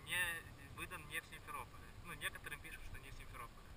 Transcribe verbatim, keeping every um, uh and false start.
не выдан не в Симферополе. Ну, некоторым пишут, что не в Симферополе.